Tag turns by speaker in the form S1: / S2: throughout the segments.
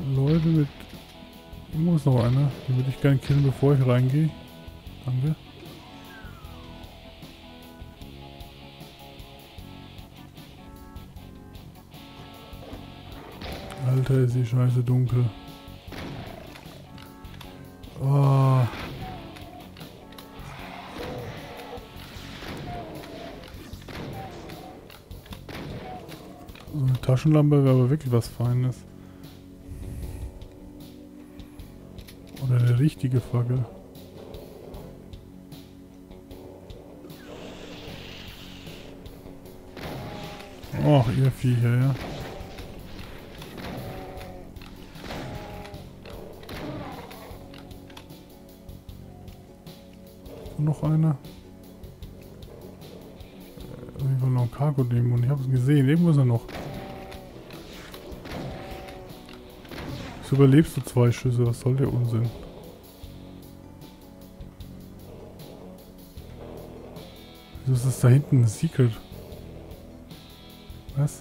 S1: Leute mit... Irgendwo ist noch einer. Den würde ich gerne killen, bevor ich reingehe. Danke. Alter, ist die Scheiße dunkel. Oh. So eine Taschenlampe wäre aber wirklich was Feines. Oder eine richtige Fackel. Och, ihr Viecher, ja. Und noch einer. Irgendwo noch ein Cargo-Dämon. Ich habe es gesehen. Irgendwo ist er noch. Wieso überlebst du 2 Schüsse? Was soll der Unsinn? Wieso ist das da hinten ein Secret? Was?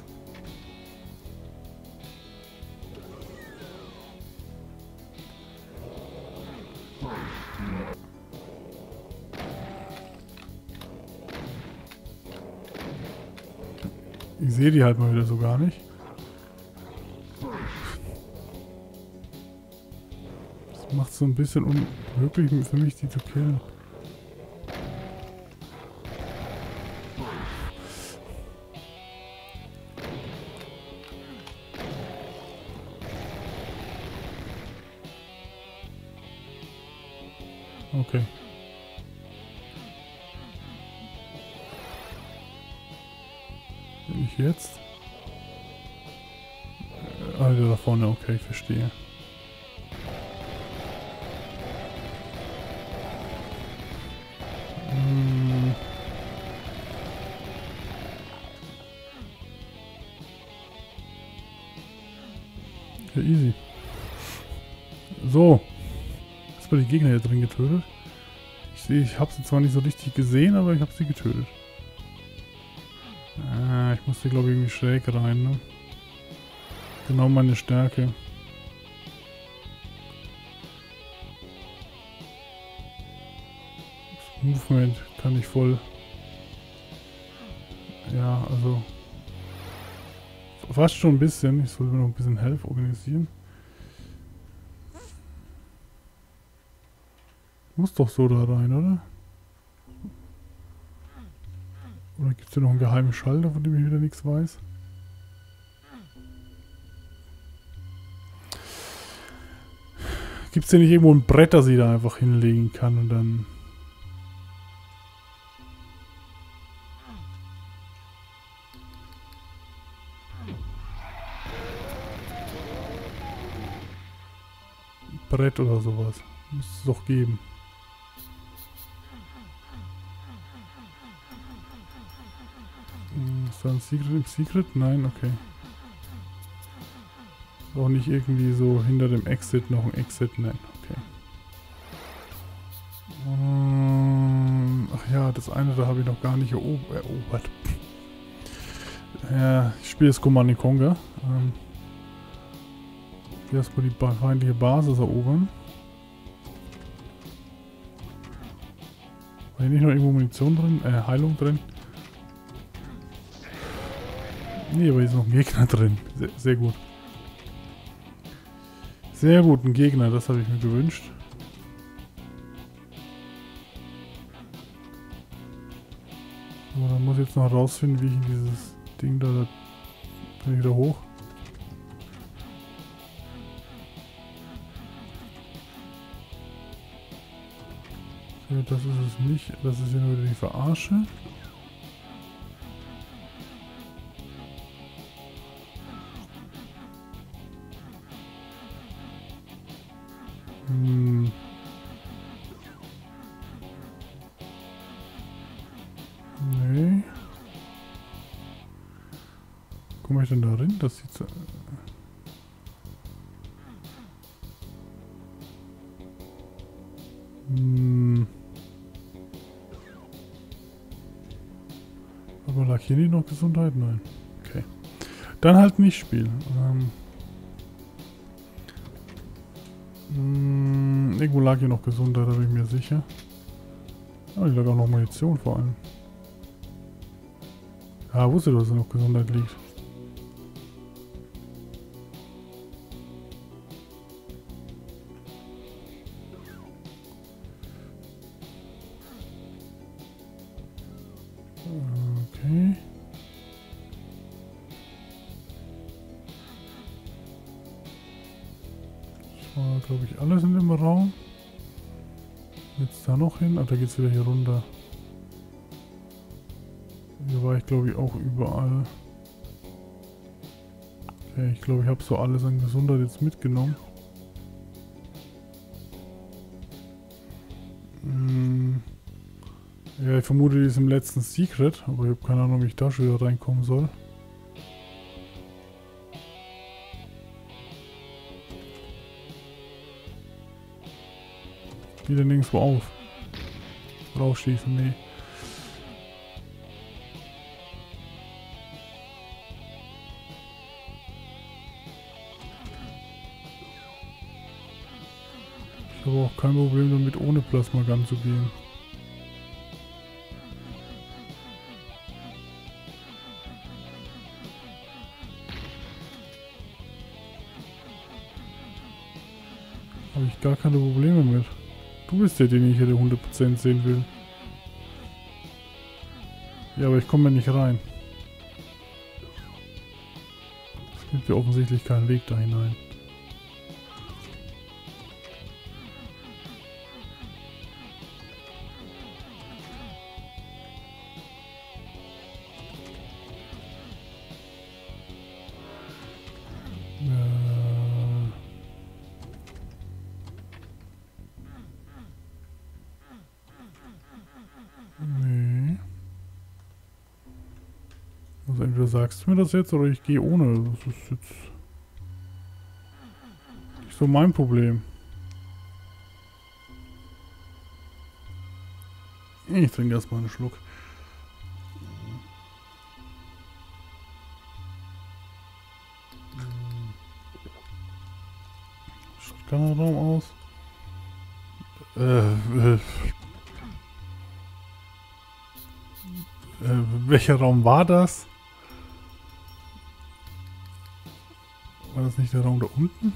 S1: Ich sehe die halt mal wieder so gar nicht. Das macht es so ein bisschen unmöglich für mich, die zu killen. Okay. Bin ich jetzt? Alter, da vorne, okay, ich verstehe. Ja, easy. So. Jetzt wird die Gegner hier drin getötet. Ich sehe, ich habe sie zwar nicht so richtig gesehen, aber ich habe sie getötet. Ich musste, glaube ich, irgendwie schräg rein, ne? Genau meine Stärke. Das Movement kann ich voll... Ja, also... Fast schon ein bisschen. Ich sollte mir noch ein bisschen Health organisieren. Muss doch so da rein, oder? Oder gibt es hier noch einen geheimen Schalter, von dem ich wieder nichts weiß? Gibt es hier nicht irgendwo ein Brett, das ich da einfach hinlegen kann und dann... Brett oder sowas. Müsste es doch geben. Ist da ein Secret im Secret? Nein, okay. Auch nicht irgendwie so hinter dem Exit noch ein Exit? Nein, okay. Ach ja, das eine da habe ich noch gar nicht erobert. Ja, ich spiele jetzt Command & Conquer. Erstmal die feindliche Basis erobern. War hier nicht noch irgendwo Munition drin? Heilung drin? Nee, aber hier ist noch ein Gegner drin. Sehr, sehr gut. Sehr gut, ein Gegner, das habe ich mir gewünscht. Aber dann muss ich jetzt noch rausfinden, wie ich in dieses Ding da bin ich wieder hoch. Okay, das ist es nicht. Das ist ja nur wieder die Verarsche. Nee. Komme ich denn da rein? Das sieht so... Aber lag hier nicht noch Gesundheit? Nein. Okay. Dann halt nicht spielen. Irgendwo lag hier noch Gesundheit, da bin ich mir sicher. Ah, hier lag auch noch Munition vor allem. Ah, wusste du, dass da noch Gesundheit liegt. Okay. Das war, glaube ich, alles in dem Raum. Jetzt da noch hin? Ah, da geht's wieder hier runter. Hier war ich, glaube ich, auch überall. Okay, ich glaube, ich habe so alles an Gesundheit jetzt mitgenommen. Ja, ich vermute, die ist im letzten Secret, aber ich habe keine Ahnung, wie ich da schon wieder reinkommen soll. Geht denn nirgendwo auf? Rausschießen, nee. Ich habe auch kein Problem damit, ohne Plasmagun zu gehen. Habe ich gar keine Probleme mit. Du bist der, den ich hier 100% sehen will. Ja, aber ich komme ja nicht rein. Es gibt ja offensichtlich keinen Weg da hinein. Nee. Also entweder sagst du mir das jetzt oder ich gehe ohne. Das ist jetzt nicht so mein Problem. Ich trinke erstmal einen Schluck. Shotgun-Raum aus. Welcher Raum war das? War das nicht der Raum da unten?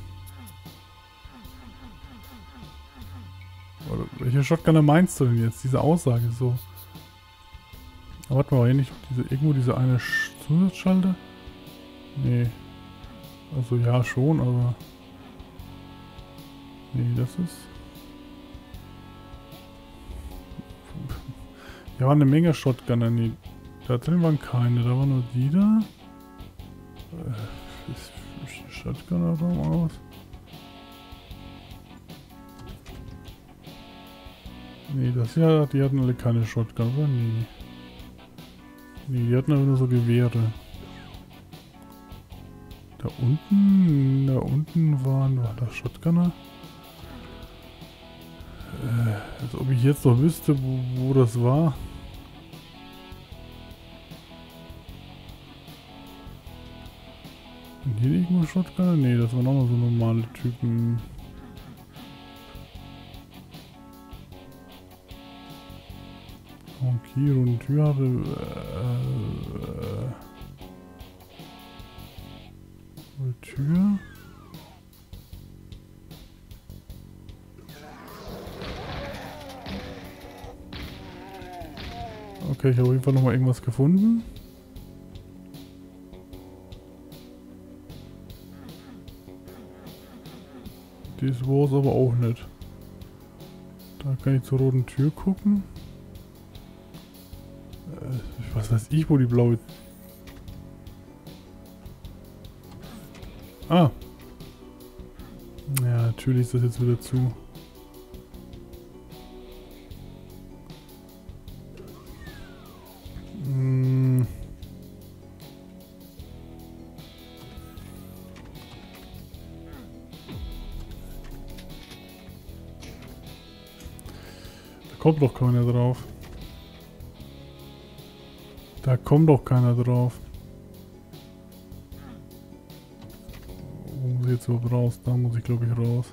S1: Oder welche Shotgunner meinst du denn jetzt? Diese Aussage so. Aber warte mal, war hier nicht irgendwo diese eine Zusatzschalter? Nee. Also ja schon, aber... Nee, das ist... Da waren eine Menge Shotgunner. Nee, da drin waren keine. Da waren nur die da. Shotgunner-Raum aus. Nee, das hier, die hatten alle keine Shotgun, oder? Nee. Nee, die hatten aber nur so Gewehre. Da unten war das Shotgunner. Als ob ich jetzt noch wüsste, wo das war. Und hier irgendwo Shotgunner? Nee, das waren auch noch so normale Typen. Hier und Tür hatte. Tür. Okay, ich habe auf jeden Fall nochmal irgendwas gefunden. Das war es aber auch nicht. Da kann ich zur roten Tür gucken. Was weiß ich, wo die blaue... Ah. Ja, natürlich ist das jetzt wieder zu. Da kommt doch keiner drauf. Da kommt doch keiner drauf. Wo muss ich jetzt überhaupt raus? Da muss ich glaube ich raus.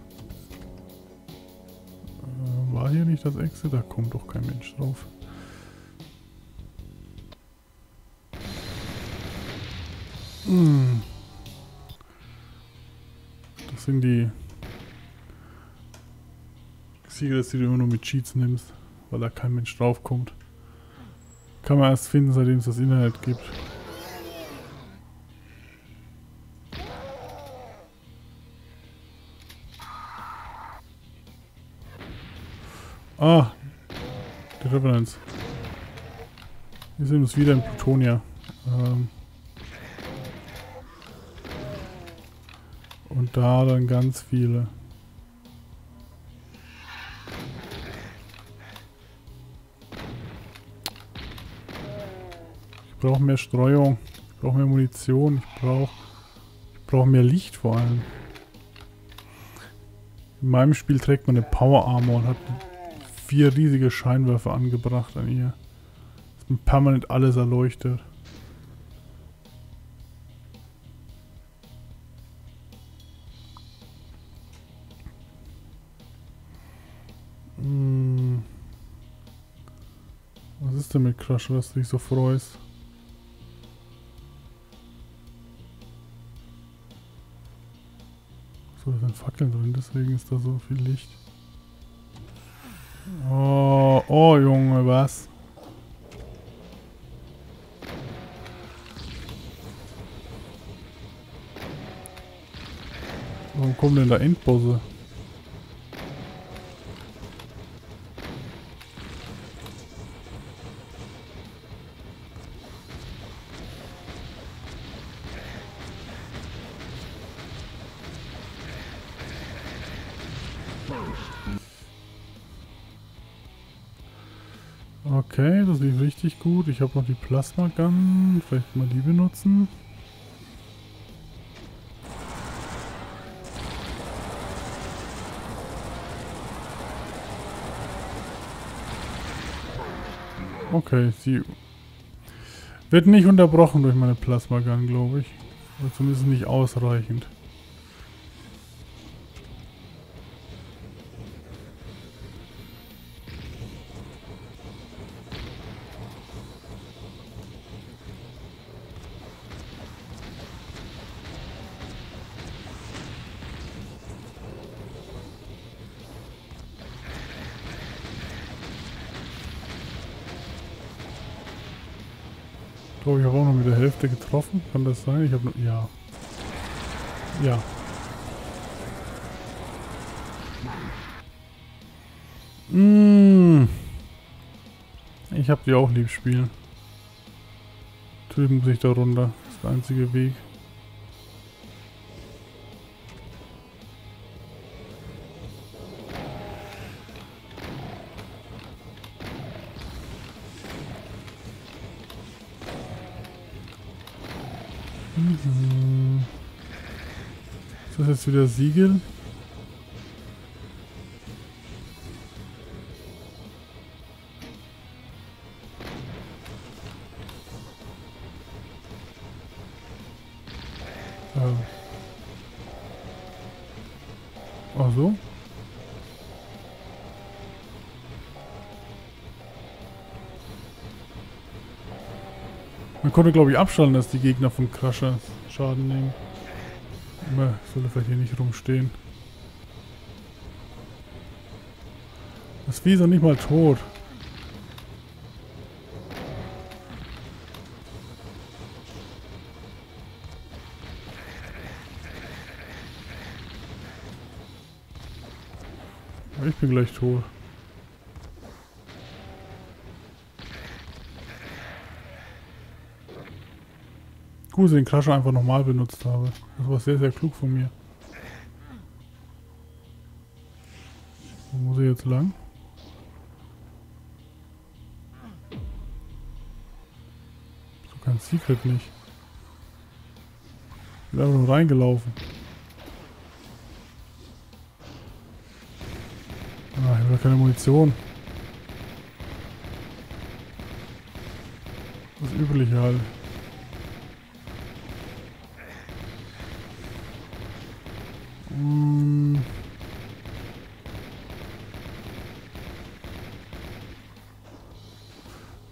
S1: War hier nicht das Exit? Da kommt doch kein Mensch drauf. Das sind die Secrets, die du immer nur mit Cheats nimmst, weil da kein Mensch drauf kommt. Kann man erst finden, seitdem es das Internet gibt. Ah, die Revenants. Wir sind uns wieder in Plutonia. Und da dann ganz viele. Ich brauche mehr Streuung. Ich brauche mehr Munition. Ich brauche mehr Licht vor allem. In meinem Spiel trägt man eine Power Armor und hat 4 riesige Scheinwerfer angebracht an ihr. Dass man permanent alles erleuchtet. Was ist denn mit Crusher, dass du dich so freust? So, da sind Fackeln drin, deswegen ist da so viel Licht. Oh, oh Junge, was? Warum kommen denn da Endbosse? Okay, das lief richtig gut. Ich habe noch die Plasma Gun. Vielleicht mal die benutzen. Okay, sie wird nicht unterbrochen durch meine Plasma Gun, glaube ich. Oder zumindest nicht ausreichend. Ich glaube, ich habe auch noch mit der Hälfte getroffen. Kann das sein? Ich habe nur... Ja. Ja. Ich habe die auch lieb spielen. Natürlich muss ich da runter. Das ist der einzige Weg. Ist das jetzt wieder Siegel? Ach so? Man konnte glaube ich abschalten, dass die Gegner von Crusher Schaden nehmen. Ich sollte vielleicht hier nicht rumstehen. Das Vieh ist doch nicht mal tot. Aber ich bin gleich tot. Gut, dass ich den Crusher einfach nochmal benutzt habe. Das war sehr, sehr klug von mir. Wo muss ich jetzt lang? So kein Secret nicht. Ich bin einfach nur reingelaufen. Ah, ich habe keine Munition. Das Übliche halt.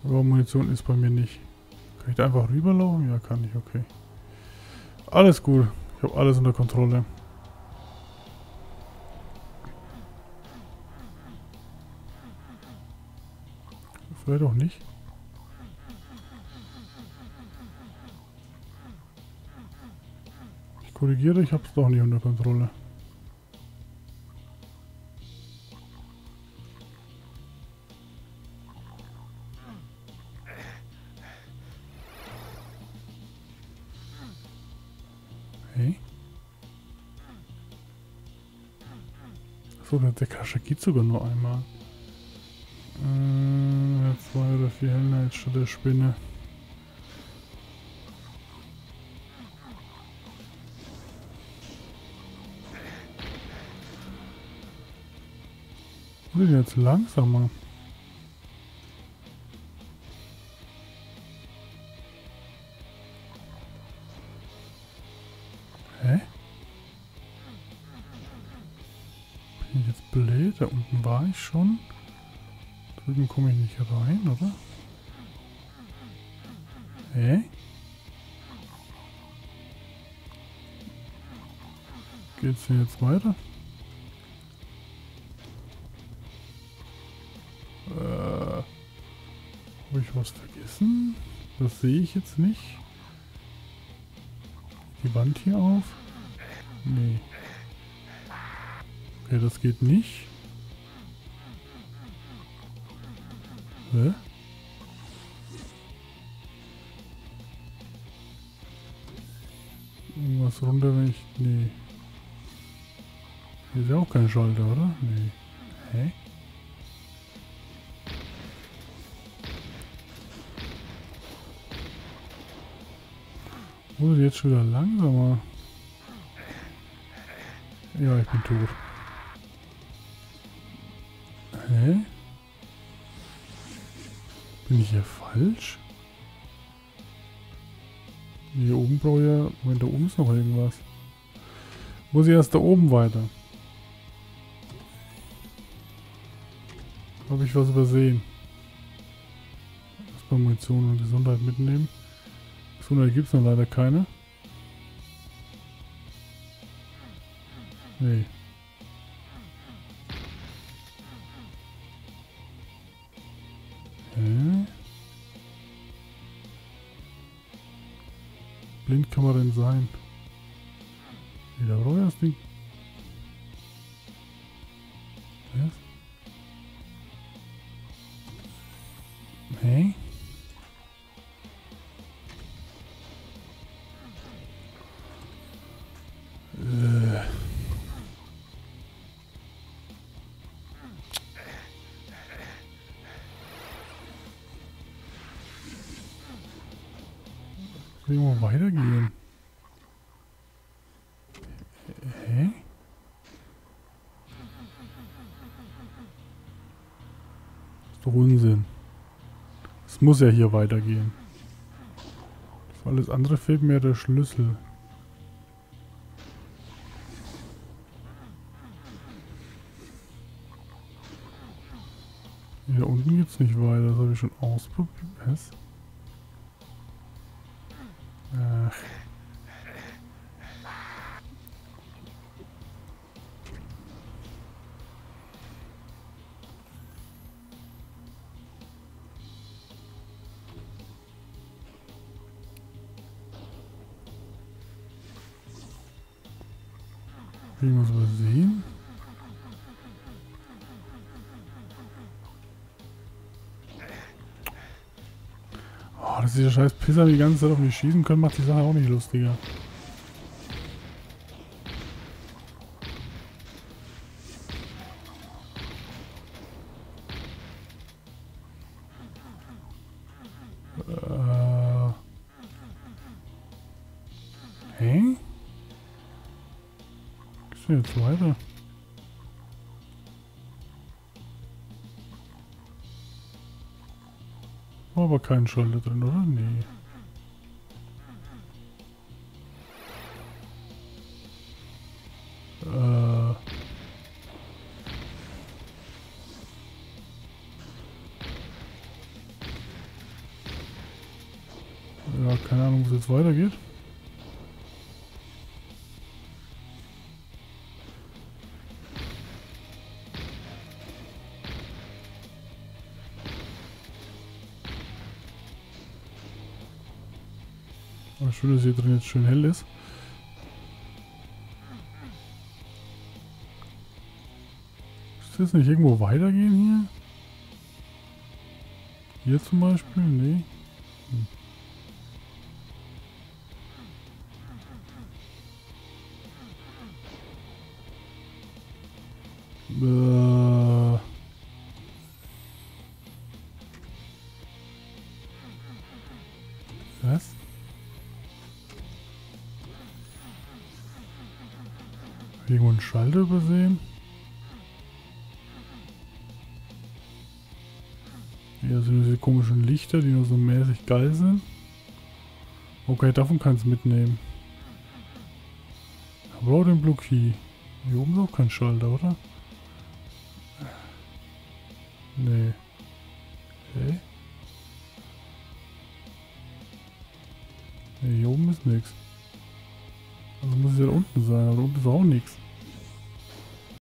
S1: Aber Munition ist bei mir nicht. Kann ich da einfach rüberlaufen? Ja, kann ich, okay. Alles gut. Ich habe alles unter Kontrolle. Vielleicht auch nicht. Ich korrigiere, ich habe es doch nicht unter Kontrolle. Hey. Achso, der Kasche geht sogar nur einmal. 2 oder 4 Hellnight statt der Spinne. Wo sind jetzt langsamer? Hä? Bin ich jetzt blöd? Da unten war ich schon. Drüben komme ich nicht rein, oder? Hä? Geht's denn jetzt weiter? Habe ich was vergessen? Das sehe ich jetzt nicht. Die Wand hier auf? Nee. Okay, das geht nicht. Hä? Irgendwas runter, wenn ich... Nee. Hier ist ja auch kein Schalter, oder? Nee. Hä? Wurde jetzt schon wieder langsamer. Ja, ich bin tot. Hä? Bin ich hier falsch? Hier oben brauche ich ja... Moment, da oben ist noch irgendwas. Muss ich erst da oben weiter? Habe ich was übersehen? Erstmal Munition und Gesundheit mitnehmen. Gesundheit gibt es noch leider keine. Nee. Blind kann man denn sein? Nee, da brauche ich das Ding. Was? Hey? Wie wir weitergehen? Hä? Das ist doch Unsinn. Es muss ja hier weitergehen. Für alles andere fehlt mir der Schlüssel. Hier unten geht's nicht weiter. Das habe ich schon ausprobiert. Was? Ach. Ich muss übersehen. Oh, dass dieser scheiß Pisser die ganze Zeit auf mich schießen können, macht die Sache auch nicht lustiger. Hä? Geht's denn jetzt weiter? War aber kein Schalter drin, oder? Nee. jetzt weitergeht. Aber schön, dass hier drin jetzt schön hell ist. Ist das nicht irgendwo weitergehen hier? Hier zum Beispiel? Nee. Was? Irgendwo einen Schalter übersehen? Hier sind diese komischen Lichter, die nur so mäßig geil sind. Okay, davon kannst du mitnehmen. Aber auch den Blue Key. Hier oben ist auch kein Schalter, oder? Nee. Okay. Nee, hier oben ist nichts. Also muss es ja da unten sein, aber da unten ist auch nichts.